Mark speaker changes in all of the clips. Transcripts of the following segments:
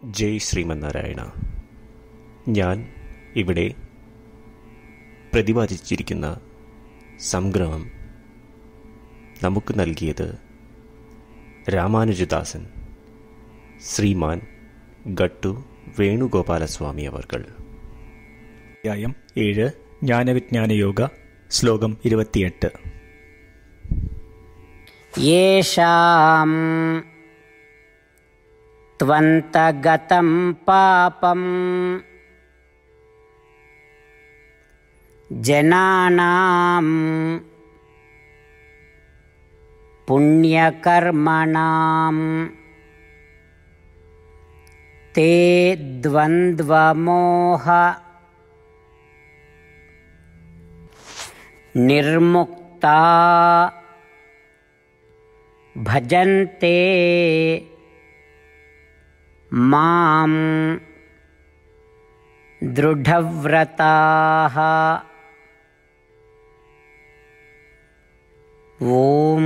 Speaker 1: ജയ് ശ്രീമന്നാരായണ. ഞാൻ ഇവിടെ പ്രതിപാദിച്ചിരിക്കുന്ന സംഗ്രഹം നമുക്ക് നൽകിയത് രാമാനുജദാസൻ ശ്രീമാൻ ഗട്ടു വേണുഗോപാലസ്വാമി അവർകൾ.
Speaker 2: അധ്യായം 7 ജ്ഞാനവിജ്ഞാനയോഗ ശ്ലോകം 28.
Speaker 3: യേഷാം ത്വന്തഗതം പാപം ജനാനാം പുണ്യകർമണാം തേ ദ്വന്ദ്വമോഹ നിർമുക്താ ഭജന്തെ മാം ദൃഢവ്രതാഃ. ഓം.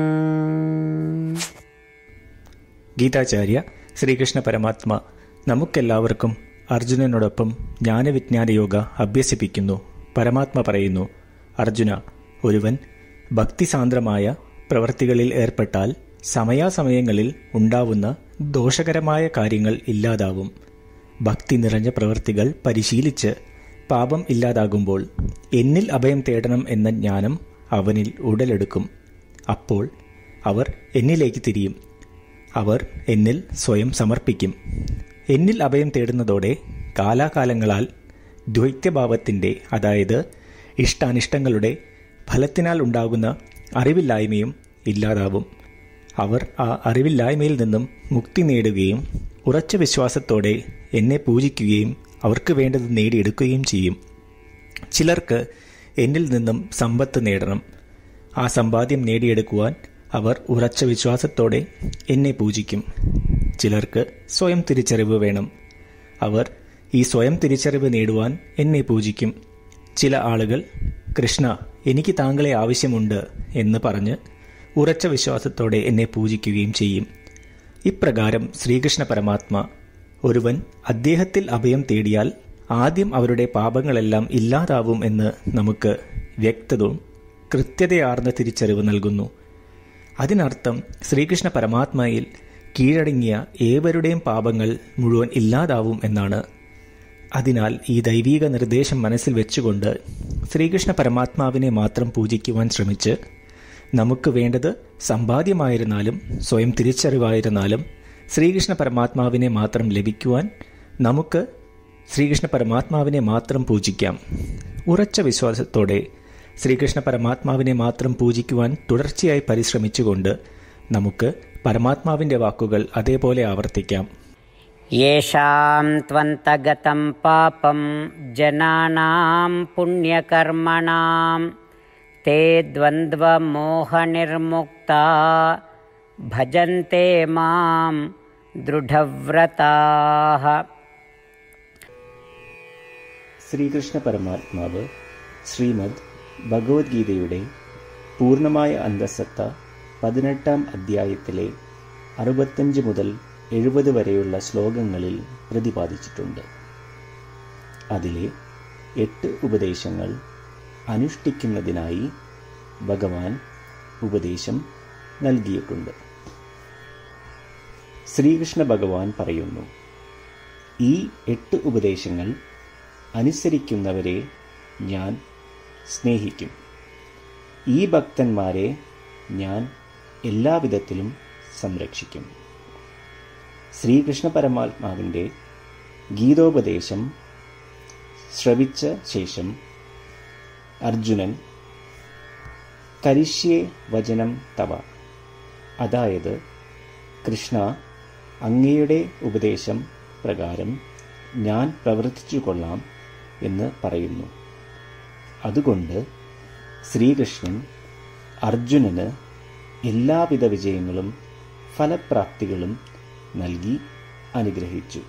Speaker 2: ഗീതാചാര്യ ശ്രീകൃഷ്ണ പരമാത്മ നമുക്കെല്ലാവർക്കും അർജുനനോടൊപ്പം ജ്ഞാനവിജ്ഞാനയോഗ അഭ്യസിപ്പിക്കുന്നു. പരമാത്മ പറയുന്നു, അർജുന, ഒരുവൻ ഭക്തിസാന്ദ്രമായ പ്രവൃത്തികളിൽ ഏർപ്പെട്ടാൽ സമയാസമയങ്ങളിൽ ഉണ്ടാവുന്ന ദോഷകരമായ കാര്യങ്ങൾ ഇല്ലാതാവും. ഭക്തി നിറഞ്ഞ പ്രവൃത്തികൾ പരിശീലിച്ച് പാപം ഇല്ലാതാകുമ്പോൾ എന്നിൽ അഭയം തേടണം എന്ന ജ്ഞാനം അവനിൽ ഉടലെടുക്കും. അപ്പോൾ അവർ എന്നിലേക്ക് തിരിയും. അവർ എന്നിൽ സ്വയം സമർപ്പിക്കും. എന്നിൽ അഭയം തേടുന്നതോടെ കാലാകാലങ്ങളാൽ ദ്വൈത്യഭാവത്തിൻ്റെ, അതായത് ഇഷ്ടാനിഷ്ടങ്ങളുടെ ഫലത്തിനാൽ ഉണ്ടാകുന്ന അറിവില്ലായ്മയും ഇല്ലാതാവും. അവർ ആ അറിവില്ലായ്മയിൽ നിന്നും മുക്തി നേടുകയും ഉറച്ച വിശ്വാസത്തോടെ എന്നെ പൂജിക്കുകയും അവർക്ക് വേണ്ടത് നേടിയെടുക്കുകയും ചെയ്യും. ചിലർക്ക് എന്നിൽ നിന്നും സമ്പത്ത് നേടണം. ആ സമ്പാദ്യം നേടിയെടുക്കുവാൻ അവർ ഉറച്ച വിശ്വാസത്തോടെ എന്നെ പൂജിക്കും. ചിലർക്ക് സ്വയം തിരിച്ചറിവ് വേണം. അവർ ഈ സ്വയം തിരിച്ചറിവ് നേടുവാൻ എന്നെ പൂജിക്കും. ചില ആളുകൾ, കൃഷ്ണ, എനിക്ക് താങ്കളെ ആവശ്യമുണ്ട് എന്ന് പറഞ്ഞ് ഉറച്ച വിശ്വാസത്തോടെ എന്നെ പൂജിക്കുകയും ചെയ്യും. ഇപ്രകാരം ശ്രീകൃഷ്ണ പരമാത്മ, ഒരുവൻ അദ്ദേഹത്തിൽ അഭയം തേടിയാൽ ആദ്യം അവരുടെ പാപങ്ങളെല്ലാം ഇല്ലാതാവും എന്ന് നമുക്ക് വ്യക്തവും കൃത്യതയാർന്ന തിരിച്ചറിവ് നൽകുന്നു. അതിനർത്ഥം ശ്രീകൃഷ്ണ പരമാത്മയിൽ കീഴടങ്ങിയ ഏവരുടെയും പാപങ്ങൾ മുഴുവൻ ഇല്ലാതാവും എന്നാണ്. അതിനാൽ ഈ ദൈവീക നിർദ്ദേശം മനസ്സിൽ വെച്ചുകൊണ്ട് ശ്രീകൃഷ്ണ പരമാത്മാവിനെ മാത്രം പൂജിക്കുവാൻ ശ്രമിച്ച് നമുക്ക് വേണ്ടത് സമ്പാദ്യമായിരുന്നാലും സ്വയം തിരിച്ചറിവായിരുന്നാലും ശ്രീകൃഷ്ണ പരമാത്മാവിനെ മാത്രം ലഭിക്കുവാൻ നമുക്ക് ശ്രീകൃഷ്ണ പരമാത്മാവിനെ മാത്രം പൂജിക്കാം. ഉറച്ച വിശ്വാസത്തോടെ ശ്രീകൃഷ്ണ പരമാത്മാവിനെ മാത്രം പൂജിക്കുവാൻ തുടർച്ചയായി പരിശ്രമിച്ചുകൊണ്ട് നമുക്ക് പരമാത്മാവിൻ്റെ വാക്കുകൾ അതേപോലെ ആവർത്തിക്കാം.
Speaker 3: യേഷാം ത്വന്തഗതം പാപം ജനാനാം പുണ്യകർമണാം തേ ദ്വന്ദ്വമോഹനിർമുക്താ ഭജന്തെ മാം ദൃഢവ്രതാഃ.
Speaker 2: ശ്രീകൃഷ്ണ പരമാത്മാവ് ശ്രീമദ് ഭഗവത്ഗീതയുടെ പൂർണ്ണമായ അന്തഃസത്ത 18-ാം അധ്യായത്തിലെ 65 മുതൽ 70 വരെയുള്ള ശ്ലോകങ്ങളിൽ പ്രതിപാദിച്ചിട്ടുണ്ട്. അതിലെ 8 ഉപദേശങ്ങൾ അനുഷ്ഠിക്കുന്നതിനായി ഭഗവാൻ ഉപദേശം നൽകിയിട്ടുണ്ട്. ശ്രീകൃഷ്ണ ഭഗവാൻ പറയുന്നു, ഈ 8 ഉപദേശങ്ങൾ അനുസരിക്കുന്നവരെ ഞാൻ സ്നേഹിക്കും. ഈ ഭക്തന്മാരെ ഞാൻ എല്ലാവിധത്തിലും സംരക്ഷിക്കും. ശ്രീകൃഷ്ണ പരമാത്മാവിൻ്റെ ഗീതോപദേശം ശ്രവിച്ച ശേഷം അർജുനൻ കരിഷ്യേ വചനം തവ, അതായത് കൃഷ്ണ, അങ്ങയുടെ ഉപദേശം പ്രകാരം ഞാൻ പ്രവർത്തിച്ചു കൊള്ളാം എന്ന് പറയുന്നു. അതുകൊണ്ട് ശ്രീകൃഷ്ണൻ അർജുനന് എല്ലാവിധ വിജയങ്ങളും ഫലപ്രാപ്തികളും നൽകി അനുഗ്രഹിച്ചു.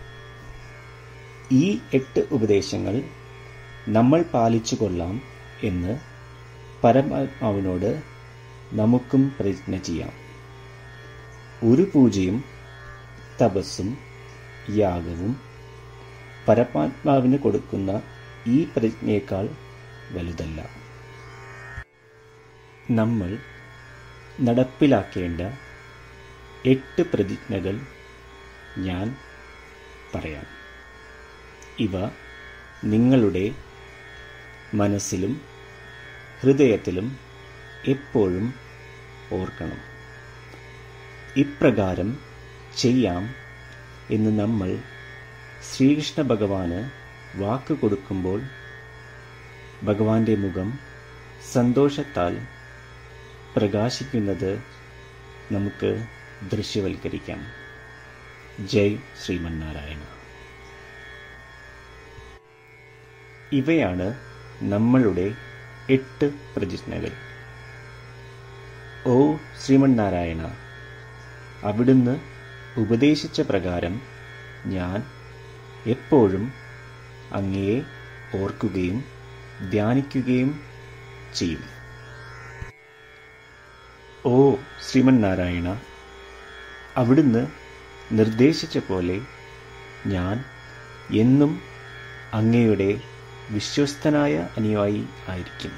Speaker 2: ഈ 8 ഉപദേശങ്ങൾ നമ്മൾ പാലിച്ചു കൊള്ളാം എന്ന് പരമാത്മാവിനോട് നമുക്കും പ്രതിജ്ഞ ചെയ്യാം. ഒരു പൂജയും തപസ്സും യാഗവും പരമാത്മാവിന് കൊടുക്കുന്ന ഈ പ്രതിജ്ഞയേക്കാൾ വലുതല്ല. നമ്മൾ നടപ്പിലാക്കേണ്ട 8 പ്രതിജ്ഞകൾ ഞാൻ പറയാം. ഇവ നിങ്ങളുടെ മനസ്സിലും ഹൃദയത്തിലും എപ്പോഴും ഓർക്കണം. ഇപ്രകാരം ചെയ്യാം എന്ന് നമ്മൾ ശ്രീകൃഷ്ണ ഭഗവാന് വാക്ക് കൊടുക്കുമ്പോൾ ഭഗവാന്റെ മുഖം സന്തോഷത്താൽ പ്രകാശിക്കുന്നത് നമുക്ക് ദൃശ്യവൽക്കരിക്കാം. ജയ് ശ്രീമന്നാരായണ. ഇവയാണ് നമ്മളുടെ 8 പ്രതിജ്ഞകൾ. ഓ ശ്രീമന്നാരായണ, അവിടുന്ന് ഉപദേശിച്ച പ്രകാരം ഞാൻ എപ്പോഴും അങ്ങയെ ഓർക്കുകയും ധ്യാനിക്കുകയും ചെയ്യും. ഓ ശ്രീമന്നാരായണ, അവിടുന്ന് നിർദ്ദേശിച്ച പോലെ ഞാൻ എന്നും അങ്ങയുടെ വിശ്വസ്തനായ അനുയായി ആയിരിക്കും.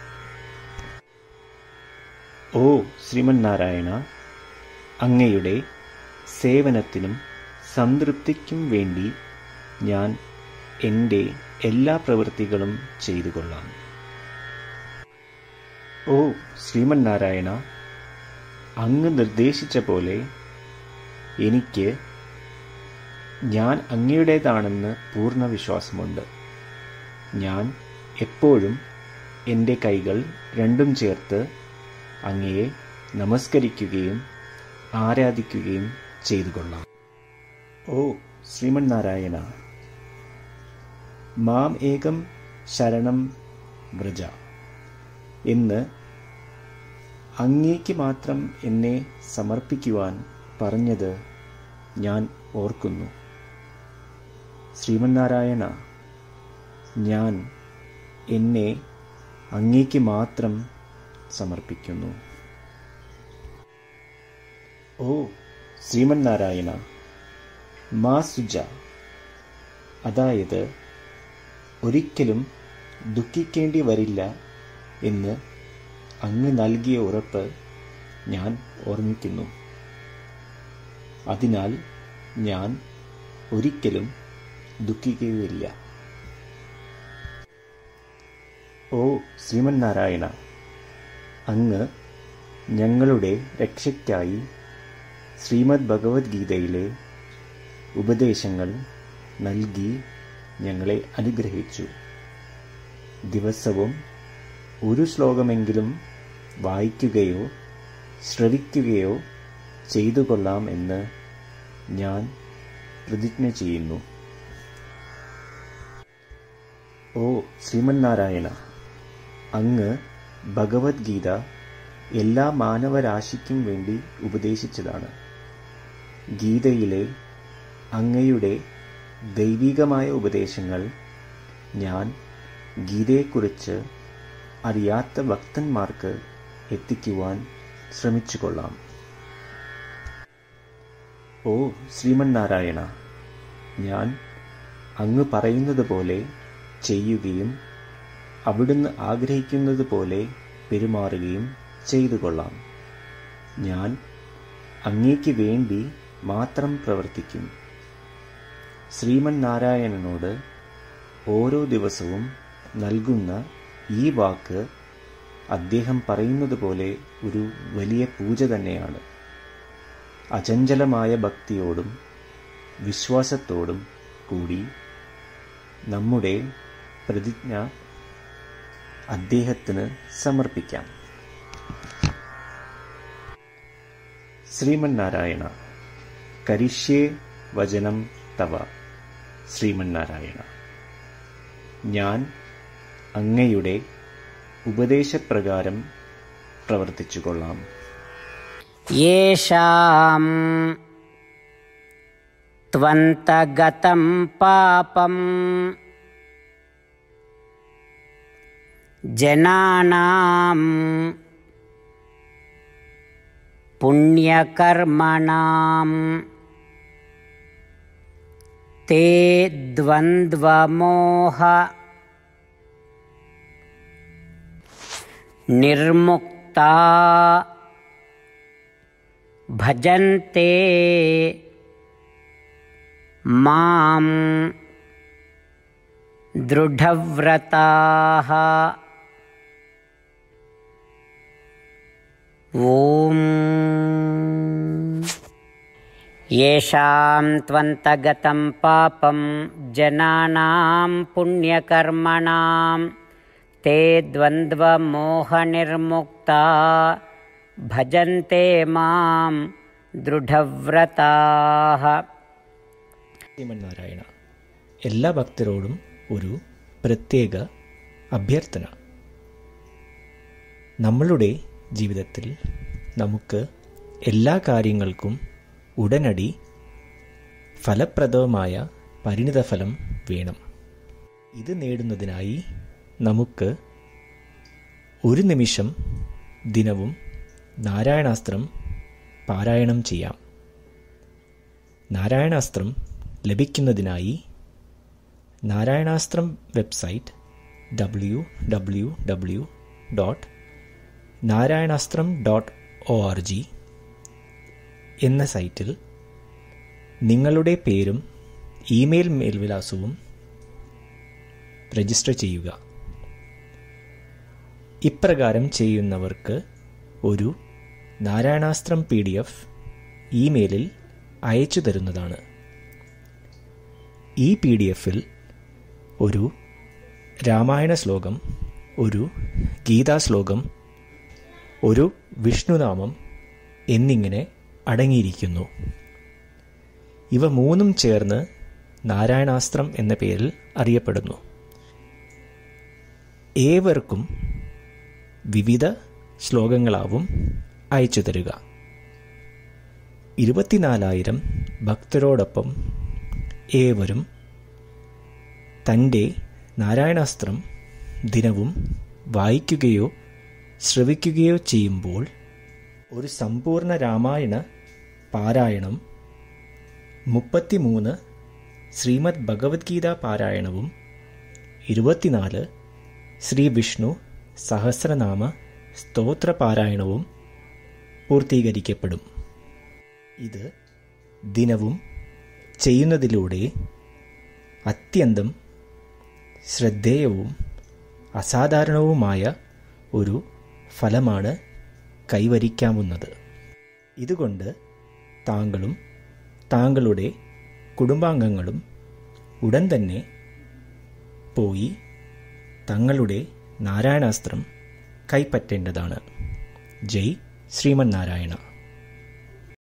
Speaker 2: ഓ ശ്രീമന്നാരായണ, അങ്ങയുടെ സേവനത്തിനും സംതൃപ്തിക്കും വേണ്ടി ഞാൻ എൻ്റെ എല്ലാ പ്രവൃത്തികളും ചെയ്തു കൊള്ളാം. ഓ ശ്രീമന്നാരായണ, അങ്ങ് നിർദ്ദേശിച്ച പോലെ എനിക്ക് ഞാൻ അങ്ങയുടേതാണെന്ന് പൂർണ്ണ വിശ്വാസമുണ്ട്. ഞാൻ എപ്പോഴും എൻ്റെ കൈകൾ രണ്ടും ചേർത്ത് അങ്ങയെ നമസ്കരിക്കുകയും ആരാധിക്കുകയും ചെയ്തു കൊള്ളാം. ഓ ശ്രീമന്നാരായണ, മാം ഏകം ശരണം വ്രജ എന്ന് അങ്ങേക്ക് മാത്രം എന്നെ സമർപ്പിക്കുവാൻ പറഞ്ഞത് ഞാൻ ഓർക്കുന്നു. ശ്രീമന്നാരായണ, ഞാൻ എന്നെ അങ്ങേക്ക് മാത്രം സമർപ്പിക്കുന്നു. ഓ ശ്രീമന്നാരായണ, മാ സുജ, അതായത് ഒരിക്കലും ദുഃഖിക്കേണ്ടി വരില്ല എന്ന് അങ്ങ് നൽകിയ ഉറപ്പ് ഞാൻ ഓർമ്മിക്കുന്നു. അതിനാൽ ഞാൻ ഒരിക്കലും ദുഃഖിക്കുകയില്ല. ഓ ശ്രീമന്നാരായണ, അങ്ങ് ഞങ്ങളുടെ രക്ഷയ്ക്കായി ശ്രീമദ് ഭഗവത്ഗീതയിലെ ഉപദേശങ്ങൾ നൽകി ഞങ്ങളെ അനുഗ്രഹിച്ചു. ദിവസവും ഒരു ശ്ലോകമെങ്കിലും വായിക്കുകയോ ശ്രവിക്കുകയോ ചെയ്തു കൊള്ളാം എന്ന് ഞാൻ പ്രതിജ്ഞ ചെയ്യുന്നു. ഓ ശ്രീമന്നാരായണ, അങ്ങ് ഭഗവത്ഗീത എല്ലാ മാനവരാശിക്കും വേണ്ടി ഉപദേശിച്ചതാണ്. ഗീതയിലെ അങ്ങയുടെ ദൈവികമായ ഉപദേശങ്ങൾ ഞാൻ ഗീതയെക്കുറിച്ച് അറിയാത്ത ഭക്തന്മാർക്ക് എത്തിക്കുവാൻ ശ്രമിച്ചുകൊള്ളാം. ഓ ശ്രീമന്നാരായണ, ഞാൻ അങ്ങ് പറയുന്നത് പോലെ ചെയ്യുകയും അവിടുന്ന് ആഗ്രഹിക്കുന്നത് പോലെ പെരുമാറുകയും ചെയ്തു കൊള്ളാം. ഞാൻ അങ്ങേക്ക് വേണ്ടി മാത്രം പ്രവർത്തിക്കും. ശ്രീമന്നാരായണനോട് ഓരോ ദിവസവും നൽകുന്ന ഈ വാക്ക് അദ്ദേഹം പറയുന്നത് പോലെ ഒരു വലിയ പൂജ തന്നെയാണ്. അചഞ്ചലമായ ഭക്തിയോടും വിശ്വാസത്തോടും കൂടി നമ്മുടെ പ്രതിജ്ഞ അദ്ദേഹത്തിന് സമർപ്പിക്കാം. ശ്രീമന്നാരായണ, കരിഷ്യേ വചനം തവ. ശ്രീമന്നാരായണ, ഞാൻ അങ്ങയുടെ ഉപദേശപ്രകാരം പ്രവർത്തിച്ചുകൊള്ളാം.
Speaker 3: യേഷാം ത്വന്തഗതം പാപം ജനാനാം പുണ്യകർമ്മണാം ते द्वन्द्वमोह निर्मुक्ता भजन्ते मां दृढव्रताः। ॐ येषां त्वन्तगतं पापं जनानां पुण्यकर्मणां ते द्वन्द्वमोहनिर्मुक्ता ഭജന്തേ മാം ദൃഢവ്രതാഃ.
Speaker 2: ശ്രീമന്നാരായണ, എല്ലാ ഭക്തരോടും ഒരു പ്രത്യേക അഭ്യർത്ഥന. നമ്മളുടെ ജീവിതത്തിൽ നമുക്ക് എല്ലാ കാര്യങ്ങൾക്കും ഉടനടി ഫലപ്രദമായ പരിണിതഫലം വേണം. ഇത് നേടുന്നതിനായി നമുക്ക് ഒരു നിമിഷം ദിനവും നാരായണാസ്ത്രം പാരായണം ചെയ്യാം. നാരായണാസ്ത്രം ലഭിക്കുന്നതിനായി നാരായണാസ്ത്രം വെബ്സൈറ്റ് www.narayanastram.org എന്ന സൈറ്റിൽ നിങ്ങളുടെ പേരും ഇമെയിൽ മേൽവിലാസവും രജിസ്റ്റർ ചെയ്യുക. ഇപ്രകാരം ചെയ്യുന്നവർക്ക് ഒരു നാരായണാസ്ത്രം PDF ഇമെയിലിൽ അയച്ചു തരുന്നതാണ്. ഈ PDF-ൽ ഒരു രാമായണ ശ്ലോകം, ഒരു ഗീതാശ്ലോകം, ഒരു വിഷ്ണുനാമം എന്നിങ്ങനെ അടങ്ങിയിരിക്കുന്നു. ഇവ മൂന്നും ചേർന്ന് നാരായണാസ്ത്രം എന്ന പേരിൽ അറിയപ്പെടുന്നു. ഏവർക്കും വിവിധ ശ്ലോകങ്ങളാവും അയച്ചു തരിക. 24,000 ഭക്തരോടൊപ്പം ഏവരും തൻ്റെ നാരായണാസ്ത്രം ദിനവും വായിക്കുകയോ ശ്രവിക്കുകയോ ചെയ്യുമ്പോൾ ഒരു സമ്പൂർണ്ണ രാമായണ പാരായണം, 33 ശ്രീമദ് ഭഗവത്ഗീത പാരായണവും 24 ശ്രീ വിഷ്ണു സഹസ്രനാമ സ്തോത്ര പാരായണവും പൂർത്തീകരിക്കപ്പെടും. ഇത് ദിനവും ചെയ്യുന്നതിലൂടെ അത്യന്തം ശ്രദ്ധേയവും അസാധാരണവുമായ ഒരു ഫലമാണ് കൈവരിക്കാവുന്നത്. ഇതുകൊണ്ട് താങ്കളും താങ്കളുടെ കുടുംബാംഗങ്ങളും ഉടൻ തന്നെ പോയി തങ്ങളുടെ നാരായണാസ്ത്രം കൈപ്പറ്റേണ്ടതാണ്. ജയ് ശ്രീമന്നാരായണ.